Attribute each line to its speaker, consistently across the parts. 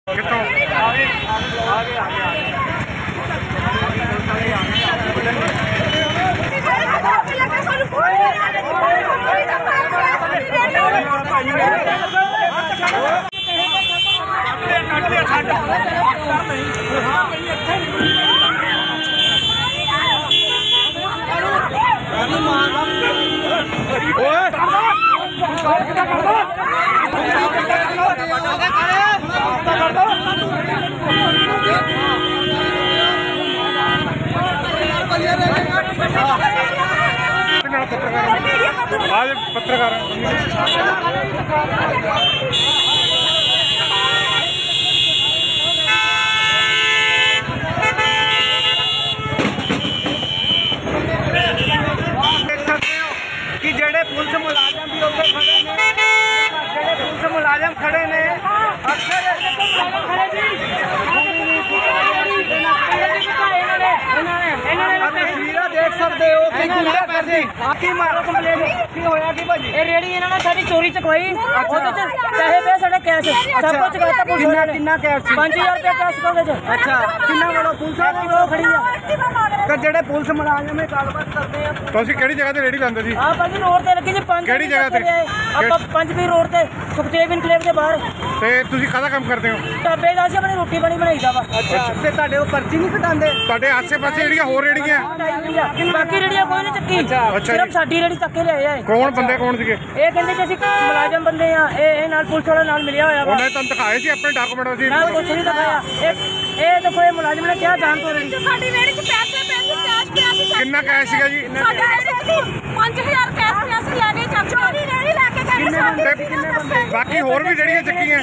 Speaker 1: कितों पत्रकार
Speaker 2: कि जेड़े पुलिस मुलाजम भी उत्थे खड़े ने, जेड़े पुलिस मुलाजम खड़े ने तस्वीर देख सकते हो कि गुंडा करदी की मारो कंप्लेन की होया कि भाजी
Speaker 3: ਇਹ ਰੇੜੀ ਇਹਨਾਂ ਨੇ ਸਾਡੀ ਚੋਰੀ ਚਕਵਾਈ ਉਹਦੇ ਚ ਪੈਸੇ ਪਏ ਸਾਡੇ ਕੈਸ਼ ਸਭ ਕੁਝ ਚਕਾਤਾ ਪੁਲਿਸ ਨੇ।
Speaker 2: किन्ना कैश
Speaker 3: 5000 रुपया कैश ਉਹਦੇ ਚ।
Speaker 2: अच्छा किन्ना वाला पुलिस
Speaker 3: वो खड़ी है
Speaker 2: ਤੇ ਜਿਹੜੇ ਪੁਲਿਸ ਮੁਲਾਜ਼ਮ ਇਹ ਗੱਲਬਾਤ ਕਰਦੇ ਆ।
Speaker 1: ਤੁਸੀਂ ਕਿਹੜੀ ਜਗ੍ਹਾ ਤੇ ਰੇੜੀ ਲਾਉਂਦੇ ਸੀ?
Speaker 3: ਆ ਭਾਜੀ ਰੋਡ ਤੇ ਲੱਗੀ ਜੀ 5
Speaker 1: ਕਿਹੜੀ ਜਗ੍ਹਾ ਤੇ?
Speaker 3: ਆਪਾਂ 5ਵੀਂ ਰੋਡ ਤੇ ਸੁਖਦੇਵ ਇਨਕਲੇਵ ਦੇ ਬਾਹਰ
Speaker 1: ਤੇ ਤੁਸੀਂ ਕਾਹਦਾ ਕੰਮ ਕਰਦੇ ਹੋ?
Speaker 3: ਢਾਬੇ ਦਾ ਸੀ ਆਪਣੀ ਰੋਟੀ ਪਾਣੀ ਬਣਾਈਦਾ ਵਾ।
Speaker 2: ਅੱਛਾ ਤੇ ਤੁਹਾਡੇ ਉਹ ਪਰਚੀ ਨਹੀਂ ਕਟਾਉਂਦੇ?
Speaker 1: ਤੁਹਾਡੇ ਆਸੇ-ਪਾਸੇ ਜਿਹੜੀਆਂ ਹੋਰ ਰੇੜੀਆਂ
Speaker 3: ਬਾਕੀ ਰੇੜੀਆਂ ਕੋਈ ਨਹੀਂ ਚੱਕੀ, ਸਿਰਫ ਸਾਡੀ ਰੇੜੀ ਚੱਕ ਕੇ ਲਿਆਏ ਆ।
Speaker 1: ਕੌਣ ਬੰਦੇ ਕੌਣ ਸੀਗੇ?
Speaker 3: ਇਹ ਕਹਿੰਦੇ ਕਿ ਅਸੀਂ ਮੁਲਾਜ਼ਮ ਬੰਦੇ ਆ, ਇਹ ਨਾਲ ਪੁਲਿਸ ਵਾਲਾ ਨਾਲ ਮਿਲਿਆ ਹੋਇਆ ਵਾ।
Speaker 1: ਉਹਨੇ ਤੁਹਾਨੂੰ ਦਿਖਾਏ ਸੀ ਆਪਣੇ ਡਾਕੂਮੈਂਟ? ਅਸੀਂ
Speaker 3: ਨਾਲ ਕੁਛ ਨਹੀਂ ਦਿਖਾਇਆ। ਇਹ ਦੇਖੋ ਇਹ ਮੁਲਾਜ਼ਮ ਨੇ ਕਿਹਾ ਜਾਣ ਤੋਂ ਰੇੜੀ
Speaker 4: ਸਾਡੀ ਰੇੜੀ 'ਚ ਪੈਸੇ ਕੈਸ਼ ਪਿਆ ਸੀ।
Speaker 1: ਕਿੰਨਾ ਕੈਸ਼ ਸੀਗਾ ਜੀ?
Speaker 4: ਸਾਡਾ 5000 ਕੈਸ਼ ਪਿਆ ਸੀ, ਲੈ ਕੇ ਚੱਕ ਚੋਰੀ ਰੇੜੀ ਲੈ ਕੇ ਗਏ।
Speaker 1: ਬਾਕੀ ਹੋਰ ਵੀ ਜਿਹੜੀਆਂ ਚੱਕੀਆਂ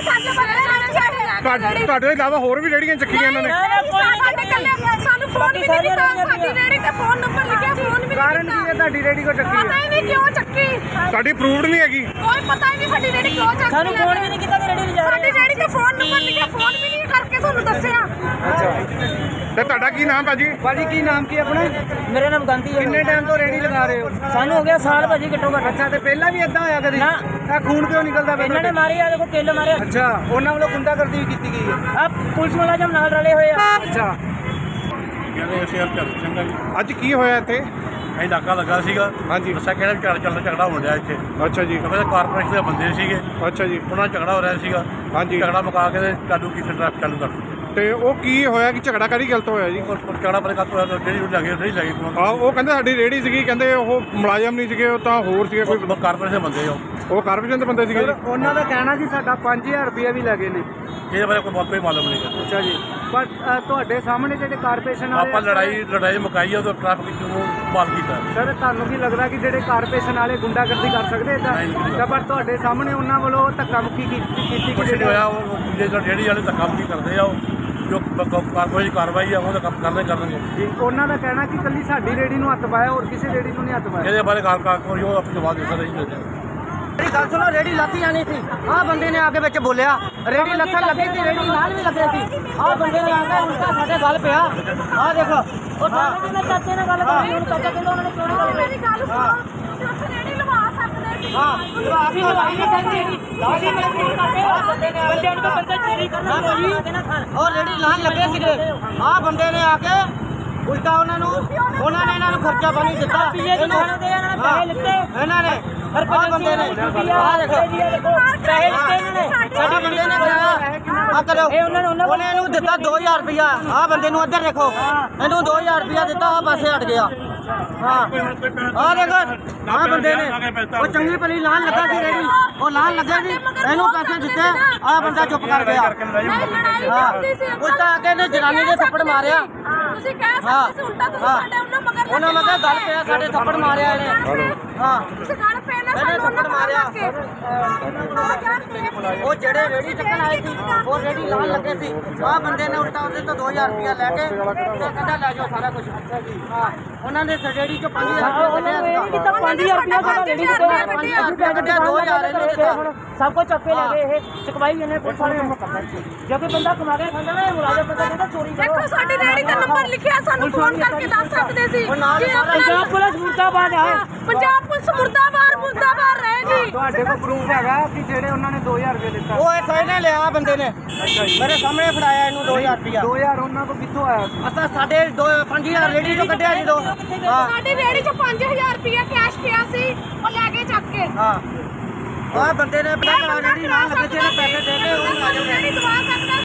Speaker 1: ਤੁਹਾਡੇ ਇਲਾਵਾ ਹੋਰ ਵੀ ਜਿਹੜੀਆਂ ਚੱਕੀਆਂ ਇਹਨਾਂ ਨੇ?
Speaker 4: ਸਾਡੇ ਕੱਲੇ ਸਾਨੂੰ ਫੋਨ ਵੀ ਨਹੀਂ ਕੀਤਾ, ਸਾਡੀ ਰੇੜੀ ਤੇ ਫੋਨ ਨੰਬਰ ਲਿਖਿਆ, ਫੋਨ ਵੀ
Speaker 2: ਕਾਰਨ ਕੀ ਹੈ ਤੁਹਾਡੀ ਰੇੜੀ ਕੋ ਚੱਕੀ?
Speaker 4: ਪਤਾ ਹੀ ਨਹੀਂ ਕਿਉਂ ਚੱਕੀ,
Speaker 1: ਤੁਹਾਡੀ ਅਪਰੂਵਡ ਨਹੀਂ ਹੈਗੀ?
Speaker 4: ਕੋਈ ਪਤਾ ਹੀ ਨਹੀਂ ਸਾਡੀ ਰੇੜੀ ਕਿਉਂ ਚੱਕੀ।
Speaker 3: ਸਾਨੂੰ ਫੋਨ ਵੀ ਨਹੀਂ ਕੀਤਾ ਕਿ ਰੇੜੀ ਲਿਜਾ
Speaker 4: ਸਾਡੀ ਰੇੜੀ ਤੇ ਫੋਨ ਨੰਬਰ ਲਿਖਿਆ, ਫੋਨ ਵੀ ਨਹੀਂ ਕਰਕੇ ਤੁਹਾਨੂੰ ਦੱਸਿਆ।
Speaker 1: ਤੇ ਤੁਹਾਡਾ ਕੀ ਨਾਮ ਭਾਜੀ?
Speaker 2: ਭਾਜੀ ਕੀ ਨਾਮ ਕੀ ਆਪਣਾ?
Speaker 3: ਮੇਰਾ ਨਾਮ ਗਾਂਧੀ ਹੈ।
Speaker 2: ਕਿੰਨੇ ਟਾਈਮ ਤੋਂ ਰੇੜੀ ਲਗਾ ਰਹੇ ਹੋ?
Speaker 3: ਸਾਨੂੰ ਹੋ ਗਿਆ ਸਾਲ ਭਾਜੀ ਘੱਟੋ ਘੱਟ।
Speaker 2: ਅੱਛਾ ਤੇ ਪਹਿਲਾਂ ਵੀ ਇਦਾਂ ਹੋਇਆ ਕਦੇ?
Speaker 3: ਨਾ।
Speaker 2: ਇਹ ਖੂਨ ਕਿਉਂ ਨਿਕਲਦਾ ਪਿਆ?
Speaker 3: ਇਹਨਾਂ ਨੇ ਮਾਰੇ ਆ ਦੇਖੋ ਕਿੱਲ ਮਾਰਿਆ।
Speaker 2: ਅੱਛਾ ਉਹਨਾਂ ਵੱਲੋਂ ਗੁੰਡਾਗਰਦੀ ਵੀ ਕੀਤੀ ਗਈ ਹੈ?
Speaker 3: ਆ ਪੁਲਿਸ ਮੁਲਾਜ਼ਮ ਨਾਲ ਰਲੇ ਹੋਏ ਆ।
Speaker 2: ਅੱਛਾ
Speaker 1: ਅੱਜ ਕੀ ਹੋਇਆ ਇੱਥੇ?
Speaker 5: ਇਹ ਨਾਕਾ ਲੱਗਾ ਸੀਗਾ।
Speaker 1: ਹਾਂਜੀ।
Speaker 5: ਦੱਸਿਆ ਕਿਹੜਾ ਝਗੜਾ ਹੋਣ ਡਿਆ ਇੱਥੇ।
Speaker 1: ਅੱਛਾ ਜੀ।
Speaker 5: ਕਿਉਂਕਿ ਕਾਰਪੋਰੇਸ਼ਨ ਦੇ ਬੰਦੇ ਸੀਗੇ,
Speaker 1: ਅੱਛਾ ਜੀ।
Speaker 5: ਉਹਨਾਂ ਨਾਲ ਝਗੜਾ ਹੋ ਰਿਹਾ ਸੀਗਾ।
Speaker 1: ਹਾਂਜੀ।
Speaker 5: ਝਗੜਾ ਮੁਕਾ ਕੇ ਤੇ ਚਾਲੂ ਕੀਤੀ, ਟ੍ਰੈਫਿਕ ਚਾਲੂ ਕਰ ਦਿੱਤੀ।
Speaker 1: ਤੇ ਉਹ ਕੀ ਹੋਇਆ ਕਿ ਝਗੜਾ ਕਰੀ ਗਲਤ ਹੋਇਆ ਜੀ?
Speaker 5: ਝਗੜਾ ਪਰੇ ਕੱਟ ਹੋਇਆ, ਜਿਹੜੀ ਲੱਗੇ ਨਹੀਂ ਲੱਗੀ।
Speaker 1: ਉਹ ਕਹਿੰਦੇ ਸਾਡੀ ਰੇੜੀ ਸੀਗੀ, ਕਹਿੰਦੇ ਉਹ ਮੁਲਾਜ਼ਮ ਨਹੀਂ ਸੀਗੇ, ਉਹ ਤਾਂ ਹੋਰ ਸੀਗੇ ਕੋਈ
Speaker 5: ਕਾਰਪੋਰੇਸ਼ਨ ਦੇ ਬੰਦੇ
Speaker 1: ਉਹ ਕਾਰਪੋਰੇਸ਼ਨ ਦੇ ਬੰਦੇ ਸੀਗੇ ਜੀ?
Speaker 2: ਉਹਨਾਂ ਦਾ ਕਹਿਣਾ ਜੀ ਸਾਡਾ 5000 ਰੁਪਏ ਵੀ ਲੱਗੇ ਨੇ।
Speaker 5: ਇਹਦੇ ਬਾਰੇ ਕੋਈ ਮਾਲੂਮ ਨਹੀਂ ਹੈ।
Speaker 2: ਅੱਛਾ ਜੀ। ਪਰ ਤੁਹਾਡੇ ਸਾਹਮਣੇ ਜਿਹੜੇ ਕਾਰਪੋਰੇਸ਼ਨ ਵਾਲੇ
Speaker 5: ਆਪਾਂ ਲੜਾਈ ਮੁਕਾਈ ਆ ਤਾਂ ਟ੍ਰੈਫਿਕ ਨੂੰ ਮਾਲ ਕੀਤਾ।
Speaker 2: ਸਰ ਤੁਹਾਨੂੰ ਕੀ ਲੱਗਦਾ ਕਿ ਜਿਹੜੇ ਕਾਰਪੋਰੇਸ਼ਨ ਵਾਲੇ ਗੁੰਡਾਗਰਦੀ ਕਰ ਸਕਦੇ ਇਦਾਂ? ਪਰ ਤੁਹਾਡੇ ਸਾਹਮਣੇ ਉਹਨਾਂ ਵੱਲੋਂ ਧੱਕਾ ਮੁੱਕੀ ਕੀਤੀ
Speaker 5: ਕੁਛ ਨਹੀਂ ਹੋਇਆ। ਉਹ ਜਿਹੜੀ ਵਾਲੇ ਧੱਕਾ ਮੁੱਕੀ ਕਰਦੇ ਆ, ਉਹ ਜੋ ਕਾਰਪੋਰੇਸ਼ਨ ਕਾਰਵਾਈ ਆ ਉਹ ਤਾਂ ਕੰਮ ਕਰਨਗੇ
Speaker 2: ਜੀ। ਉਹਨਾਂ ਦਾ ਕਹਿਣਾ ਕਿ ਕੱਲੀ ਸਾਡੀ ਰੇੜੀ ਨੂੰ ਹੱਥ ਪਾਇਆ, ਹੋਰ ਕਿਸੇ ਰੇੜੀ ਨੂੰ ਨਹੀਂ ਹੱਥ ਪਾਇਆ।
Speaker 5: ਇਹਦੇ ਬਾਰੇ ਕਾਰਪੋਰੇਸ਼ਨ ਉਹ ਆਪਣੀ ਜਵਾਬ ਦੇ ਸਕਦਾ ਹੀ ਨਹੀਂ।
Speaker 3: ਮੇਰੀ ਗੱਲ ਸੁਣੋ, ਰੇੜੀ ਲੱਥ ਜਾਣੀ ਸੀ। ਆਹ ਬੰਦੇ ਨੇ ਆ ਕੇ ਵਿੱਚ ਬੋਲਿਆ, ਰੇੜੀ ਲੱਥਣ ਲੱਗੀ ਸੀ, ਰੇੜੀ ਨਾਲ ਵੀ ਲੱਗੇ ਸੀ। ਆਹ ਬੰਦੇ ਨੇ ਆ ਕੇ ਉਲਟਾ ਸਾਡੇ ਗੱਲ ਪਿਆ। ਆਹ ਦੇਖੋ ਉਹ ਸਾਰੇ ਨੇ ਚਾਚੇ ਨਾਲ ਗੱਲ ਕਰੀ, ਹੁਣ ਚਾਚਾ ਕਹਿੰਦਾ ਉਹਨਾਂ ਨੇ ਚੋਰੀ ਕਰ ਲਈ।
Speaker 4: ਮੇਰੀ ਗੱਲ ਸੁਣੋ, ਤੁਸੀਂ ਉੱਥੇ ਰੇੜੀ ਲਵਾ ਸਕਦੇ ਸੀ।
Speaker 3: ਹਾਂ ਅਸੀਂ ਲਵਾਈ ਨਹੀਂ ਸਕਦੇ ਰੇੜੀ। ਅਸੀਂ ਮਿਹਨਤ ਕਰਦੇ ਬੰਦਿਆਂ ਨੂੰ ਤਾਂ ਬੰਦਾ ਚੋਰੀ ਕਰਨਾ ਕੋਈ ਔਰ ਰੇੜੀ ਲਾਣ ਲੱਗੇ ਸੀਗੇ। ਆਹ ਬੰਦੇ ਨੇ ਆ ਕੇ ਉਲਟਾ ਉਹਨਾਂ ਨੇ ਇਹਨਾਂ ਨੂੰ ਖਰਚਾ ਪਾਣੀ ਦਿੱਤਾ। ਇਹਨਾਂ ਨੇ ਪੈਸੇ ਲਿੱਤੇ, ਇਹਨਾਂ ਨੇ ਹਰ ਬੰਦੇ ਨੇ ਆਹ ਦੇਖੋ ਪੈਸੇ ਲਿੱਤੇ ਇਹਨਾਂ ਨੇ। ਸਾਡੇ ਬੰਦੇ ਨੇ ਕਿਹਾ ਆ ਕਰੋ, ਉਹਨੇ ਇਹਨੂੰ ਦਿੱਤਾ 2000 ਰੁਪਇਆ। ਆਹ ਬੰਦੇ ਨੂੰ ਇੱਧਰ ਦੇਖੋ, ਇਹਨੂੰ 2000 ਰੁਪਇਆ ਦਿੱਤਾ, ਆਹ ਪਾਸੇ ਹਟ ਗਿਆ। ਹਾਂ ਆਹ ਦੇਖੋ ਆਹ ਬੰਦੇ ਨੇ, ਉਹ ਚੰਗੀ ਭਲੀ ਲਾਣ ਲੱਗਾ ਸੀ ਰੇੜੀ, ਉਹ ਲਾਣ ਲੱਗਾ ਸੀ, ਇਹਨੂੰ ਪੈਸੇ ਦਿੱਤੇ, ਆਹ ਬੰਦਾ ਚੁੱਪ ਕਰ ਗਿਆ। ਹਾਂ ਉਲਟਾ ਆ ਕੇ ਇਹਨੇ ਜਨਾਨੀ ਦੇ ਥੱਪੜ ਮਾਰਿਆ।
Speaker 4: ਤੁਸੀਂ ਕਹਿ ਸਕਦੇ ਸੀ ਉਲਟਾ, ਤੁਸੀਂ ਸਾਡੇ
Speaker 3: ਉਹਨਾਂ ਮਗਰ ਗੱਲ ਪਿਆ, ਸਾਡੇ ਥੱਪੜ ਮਾਰਿਆ ਇਹਨੇ। ਹਾਂ
Speaker 4: ਤੁਸੀਂ ਗੱਲ ਪਏ ਨਾ
Speaker 3: ਇਹਨੇ ਥੱਪੜ ਮਾਰਿਆ। ਉਹ ਜਿਹੜੇ ਰੇੜੀ ਚੱਕਣ ਆਏ ਸੀ, ਉਹ ਰੇੜੀ ਲਾਣ ਲੱਗੇ ਸੀ। ਆਹ ਬੰਦੇ ਨੇ ਉਲਟਾ ਉਹਦੇ ਤੋਂ 2000 ਰੁਪਇਆ ਲੈ ਕੇ ਕਹਿੰਦਾ ਲੈ ਜਾਓ ਸਾਰਾ ਕੁਝ। ਹਾਂ ਉਹਨਾਂ ਨੇ ਰੇੜੀ ਚੋਂ 5000 ਰੁਪਇਆ ਕੱਢਿਆ ਸੀਗਾ। 5000 ਰੁਪਇਆ ਸਾਡਾ ਰੇੜੀ ਤੋਂ 2000 ਇਹਨੇ ਦਿੱਤਾ। ਸਭ ਕੁਝ ਚੱਕ ਕੇ ਲੈ ਗਏ। ਇਹ ਚੁਕਵਾਈ ਇਹਨੇ ਪੁਲਿਸ ਵਾਲੇ ਨੂੰ ਕਰਨਾ ਸੀ। ਜੇ ਕੋਈ ਬੰਦਾ ਕਮਾ ਕੇ ਖਾਂਦਾ ਨਾ, ਇਹ ਮੁਲਾਜ਼ਮ ਬੰਦਾ ਕਹਿੰਦਾ ਚੋਰੀ ਕਰੋ।
Speaker 4: ਦੇਖੋ ਸਾਡੀ ਰੇੜੀ ਦਾ ਨੰਬਰ ਲਿਖਿਆ, ਸਾਨੂੰ ਫੋਨ ਕਰਕੇ ਦੱਸ ਸਕਦੇ ਸੀ।
Speaker 3: ਪੰਜਾਬ ਪੁਲਿਸ ਮੁਰਦਾਬਾਦ ਹੈ।
Speaker 4: ਪੰਜਾਬ ਪੁਲਿਸ ਮੁਰਦਾਬਾਦ ਮੁਰਦਾਬਾਦ ਰਹੇਗੀ।
Speaker 2: ਤੁਹਾਡੇ ਕੋਲ ਪ੍ਰੂਫ ਹੈਗਾ ਕਿ ਜਿਹੜੇ ਉਹਨਾਂ ਨੇ 2000 ਰੁਪਏ ਦਿੱਤਾ?
Speaker 3: ਉਹ ਇਹ ਸਹੀ ਨੇ ਲਿਆ ਬੰਦੇ ਨੇ,
Speaker 2: ਅੱਛਾ ਜੀ।
Speaker 3: ਮੇਰੇ ਸਾਹਮਣੇ ਫੜਾਇਆ ਇਹਨੂੰ 2000 ਰੁਪਇਆ।
Speaker 2: 2000 ਉਹਨਾਂ ਕੋਲ ਕਿੱਥੋਂ ਆਇਆ?
Speaker 3: ਅਸਾਂ ਸਾਡੇ 5000 ਰੇੜੀ ਚੋਂ ਕੱਢਿਆ ਜਦੋਂ। ਹਾਂ
Speaker 4: ਸਾਡੀ ਰੇੜੀ 'ਚ 5000 ਰੁਪਇਆ ਕੈਸ਼ ਪਿਆ ਸੀ, ਉਹ ਲੈ ਕੇ ਚੱਕ ਕੇ।
Speaker 3: ਹਾਂ ਆਹ ਬੰਦੇ ਨੇ ਪਤਾ ਕਰਾ ਰੇੜੀ ਨਾਲ ਲੱਗੇ ਸੀ, ਇਹਨੇ ਪੈਸੇ ਦੇ ਕੇ ਉਹ ਆ ਜਾਓ।
Speaker 4: ਰੇੜੀ ਦਵਾ ਸਕਦਾ